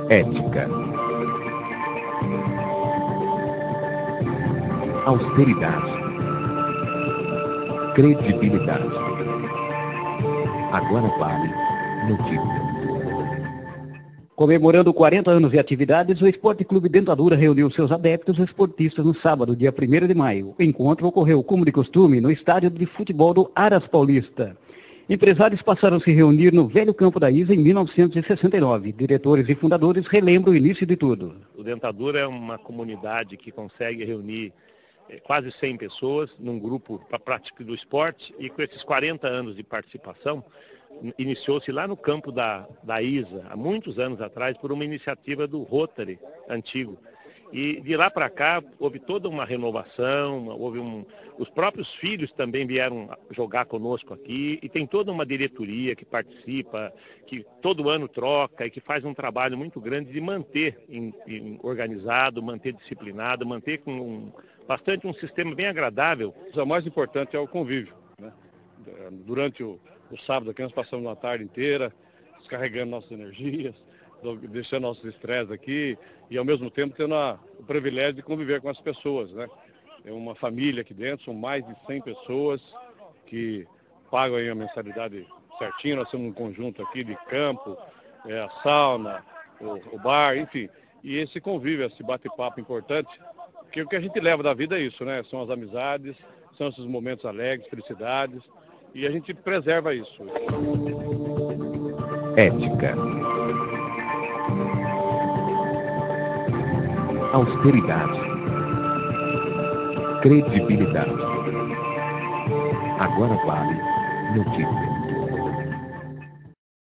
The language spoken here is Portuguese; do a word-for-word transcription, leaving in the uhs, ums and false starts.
Ética. Austeridade. Credibilidade. Agora vale notícia. Comemorando quarenta anos de atividades, o Esporte Clube Dentadura reuniu seus adeptos esportistas no sábado, dia primeiro de maio. O encontro ocorreu, como de costume, no estádio de futebol do Aras Paulista. Empresários passaram a se reunir no velho campo da Isa em mil novecentos e sessenta e nove. Diretores e fundadores relembram o início de tudo. O Dentadura é uma comunidade que consegue reunir é, quase cem pessoas num grupo para a prática do esporte, e com esses quarenta anos de participação, iniciou-se lá no campo da, da Isa, há muitos anos atrás, por uma iniciativa do Rotary antigo. E de lá para cá houve toda uma renovação, houve um, os próprios filhos também vieram jogar conosco aqui, e tem toda uma diretoria que participa, que todo ano troca e que faz um trabalho muito grande de manter em, em organizado, manter disciplinado, manter com um, bastante um sistema bem agradável. O mais importante é o convívio, né? Durante o, o sábado aqui nós passamos uma tarde inteira descarregando nossas energias, deixando nossos estresse aqui e ao mesmo tempo tendo a, o privilégio de conviver com as pessoas, né? É uma família aqui dentro, são mais de cem pessoas que pagam aí a mensalidade certinho. Nós temos um conjunto aqui de campo, é, a sauna, o, o bar, enfim. E esse convívio, esse bate-papo importante, que o que a gente leva da vida é isso, né? São as amizades, são esses momentos alegres, felicidades, e a gente preserva isso. Ética. Austeridade. Credibilidade. Agora vale notícia.